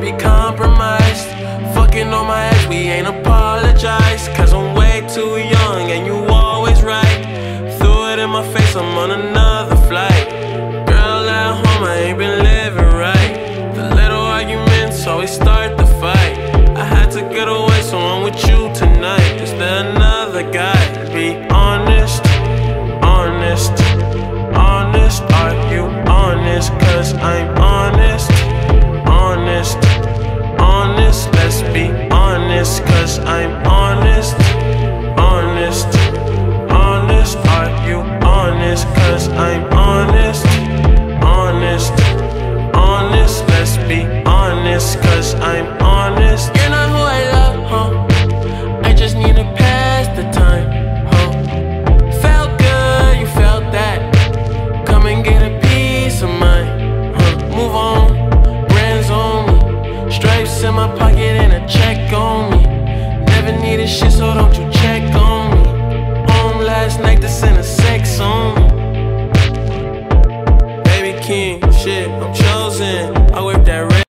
be compromised. Fucking on my ex, we ain't apologize. Cause I'm way too young and you always right. Threw it in my face, I'm on another flight. Girl at home, I ain't been living right. The little arguments always start the fight. I had to get away, so I'm with you tonight. Is there another guy? Be honest, honest, honest. Are you honest? Cause I'm honest, honest, honest. Let's be honest, cause I'm honest, honest, honest. Are you honest? Cause I'm honest, honest, honest. Let's be honest, cause I'm honest. You're not who I love, huh? I just need to pass the time, huh? Felt good, you felt that. Come and get a piece of mine, huh? Move on, brands on me. Stripes in my pocket and a check on me. Never needed shit, so don't you check on me. Home last night to send a sex on me. Baby king, shit, I'm chosen.